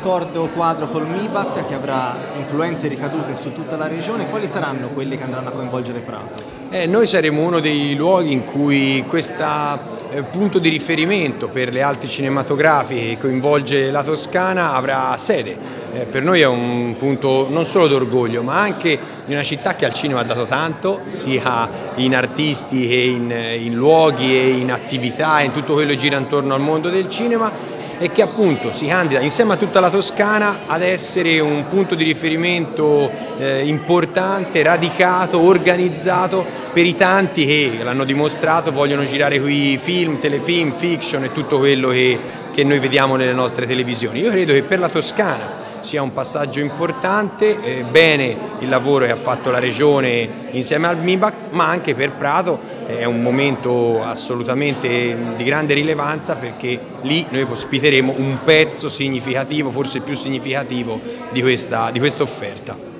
accordo quadro col MIBACT che avrà influenze e ricadute su tutta la regione. Quali saranno quelli che andranno a coinvolgere Prato? Noi saremo uno dei luoghi in cui questo punto di riferimento per le arti cinematografiche che coinvolge la Toscana avrà sede. Per noi è un punto non solo d'orgoglio, ma anche di una città che al cinema ha dato tanto, sia in artisti che in luoghi e in attività, in tutto quello che gira intorno al mondo del cinema, e che appunto si candida insieme a tutta la Toscana ad essere un punto di riferimento importante, radicato, organizzato per i tanti che l'hanno dimostrato, vogliono girare qui film, telefilm, fiction e tutto quello che noi vediamo nelle nostre televisioni. Io credo che per la Toscana sia un passaggio importante, bene il lavoro che ha fatto la Regione insieme al MIBACT, ma anche per Prato è un momento assolutamente di grande rilevanza, perché lì noi ospiteremo un pezzo significativo, forse il più significativo di questa offerta.